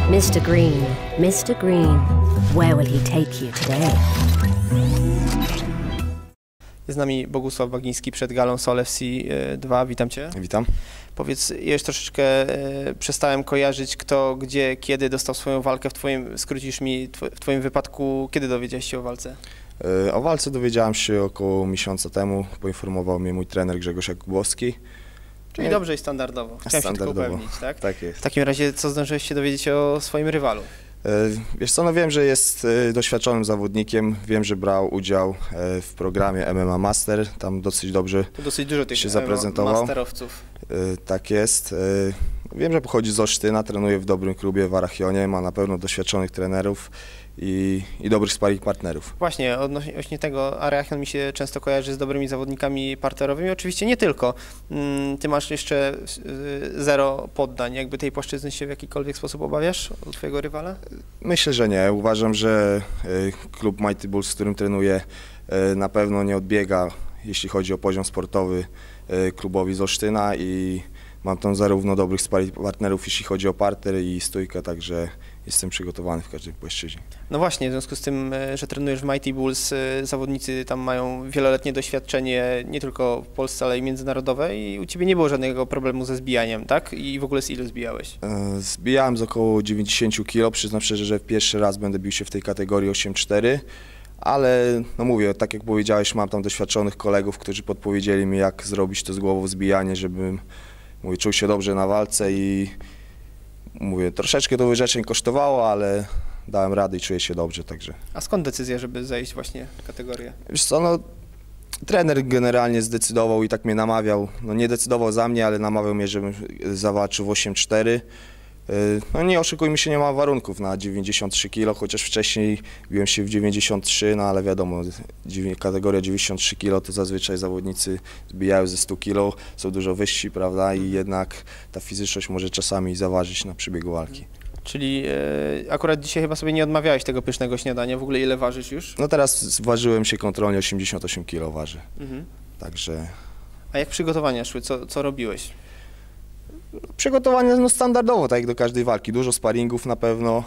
Mr. Green, Mr. Green, where will he take you today? Jest z nami Bogusław Bagiński przed galą Soul FC 2. Witam Cię. Witam. Powiedz, ja już troszeczkę przestałem kojarzyć, kto, gdzie, kiedy dostał swoją walkę skrócisz mi, w Twoim wypadku, kiedy dowiedziałeś się o walce? O walce dowiedziałem się około miesiąca temu. Poinformował mnie mój trener Grzegorz Jakubowski. Czyli dobrze i standardowo. Chciałem się tylko upewnić, tak? Tak jest. W takim razie, co zdążyłeś się dowiedzieć o swoim rywalu? Wiesz co, no wiem, że jest doświadczonym zawodnikiem, wiem, że brał udział w programie MMA Master, tam dosyć dobrze To dosyć dużo tych się zaprezentował. masterowców. Tak jest. Wiem, że pochodzi z Olsztyna, trenuje w dobrym klubie w Arachionie, ma na pewno doświadczonych trenerów i dobrych sparring partnerów. Właśnie, odnośnie tego Arachion mi się często kojarzy z dobrymi zawodnikami parterowymi, oczywiście nie tylko. Ty masz jeszcze 0 poddań, jakby tej płaszczyzny się w jakikolwiek sposób obawiasz od twojego rywala? Myślę, że nie. Uważam, że klub Mighty Bulls, z którym trenuję, na pewno nie odbiega, jeśli chodzi o poziom sportowy, klubowi z Olsztyna i mam tam zarówno dobrych sparring partnerów, jeśli chodzi o parter i stójkę, także jestem przygotowany w każdej płaszczyźnie. No właśnie, w związku z tym, że trenujesz w Mighty Bulls, zawodnicy tam mają wieloletnie doświadczenie, nie tylko w Polsce, ale i międzynarodowe i u Ciebie nie było żadnego problemu ze zbijaniem, tak? I w ogóle z ile zbijałeś? Zbijałem z około 90 kg, przyznam szczerze, że pierwszy raz będę bił się w tej kategorii 8-4, ale no mówię, tak jak powiedziałeś, mam tam doświadczonych kolegów, którzy podpowiedzieli mi, jak zrobić to z głową zbijanie, żebym czuł się dobrze na walce i mówię, troszeczkę to wyrzeczeń kosztowało, ale dałem radę i czuję się dobrze, także. A skąd decyzja, żeby zejść właśnie w kategorię? Wiesz co, no trener generalnie zdecydował i tak mnie namawiał, no nie decydował za mnie, ale namawiał mnie, żebym zawalczył w 8-4. No nie oszukujmy się, nie ma warunków na 93 kg, chociaż wcześniej biłem się w 93, no ale wiadomo, kategoria 93 kg to zazwyczaj zawodnicy zbijają ze 100 kg, są dużo wyżsi, prawda, i jednak ta fizyczność może czasami zaważyć na przebiegu walki. Czyli akurat dzisiaj chyba sobie nie odmawiałeś tego pysznego śniadania, w ogóle ile ważysz już? No teraz ważyłem się kontrolnie, 88 kg waży, także. A jak przygotowania szły, co robiłeś? Przygotowanie no standardowo, tak jak do każdej walki, dużo sparingów na pewno,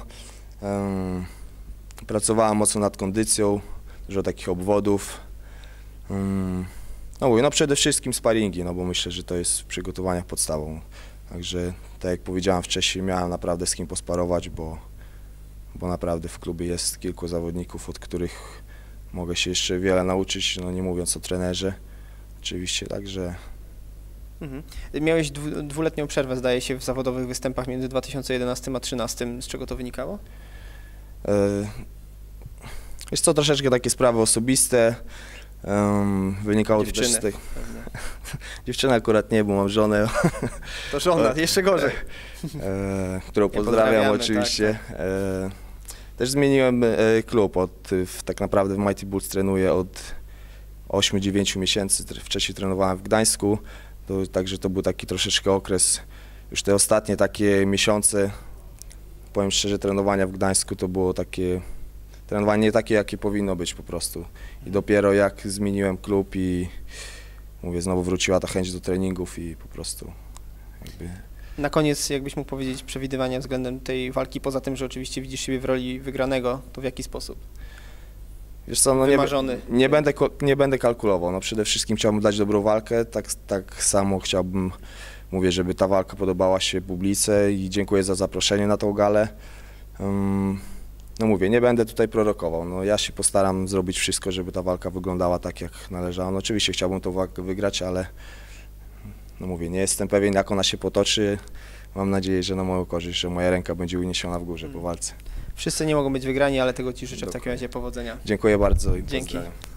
pracowałem mocno nad kondycją, dużo takich obwodów, no mówię, no przede wszystkim sparingi, no bo myślę, że to jest w przygotowaniach podstawą, także tak jak powiedziałem wcześniej, miałem naprawdę z kim posparować, bo naprawdę w klubie jest kilku zawodników, od których mogę się jeszcze wiele nauczyć, no nie mówiąc o trenerze oczywiście, także. Miałeś dwuletnią przerwę, zdaje się, w zawodowych występach między 2011 a 2013. Z czego to wynikało? Jest to troszeczkę takie sprawy osobiste. Wynikało to też z tych. Dziewczyny akurat nie, bo mam żonę. To żona, jeszcze gorzej. Którą pozdrawiam oczywiście. Tak. Też zmieniłem klub. Tak naprawdę w Mighty Bulls trenuję od 8-9 miesięcy. Wcześniej trenowałem w Gdańsku. Także to był taki troszeczkę okres, już te ostatnie takie miesiące, powiem szczerze, trenowania w Gdańsku to było takie, trenowanie nie takie, jakie powinno być po prostu. I dopiero jak zmieniłem klub i mówię, znowu wróciła ta chęć do treningów i po prostu jakby. Na koniec, jakbyś mógł powiedzieć przewidywania względem tej walki, poza tym, że oczywiście widzisz siebie w roli wygranego, to w jaki sposób? Wiesz co, no wymarzony. Nie będę kalkulował, no przede wszystkim chciałbym dać dobrą walkę, tak samo chciałbym, mówię, żeby ta walka podobała się publice i dziękuję za zaproszenie na tą galę. No mówię, nie będę tutaj prorokował, no ja się postaram zrobić wszystko, żeby ta walka wyglądała tak, jak należało. No oczywiście chciałbym tą walkę wygrać, ale no mówię, nie jestem pewien, jak ona się potoczy. Mam nadzieję, że na moją korzyść, że moja ręka będzie uniesiona w górze po walce. Wszyscy nie mogą być wygrani, ale tego Ci życzę w takim razie powodzenia. Dziękuję bardzo i Dzięki. pozdrawiam.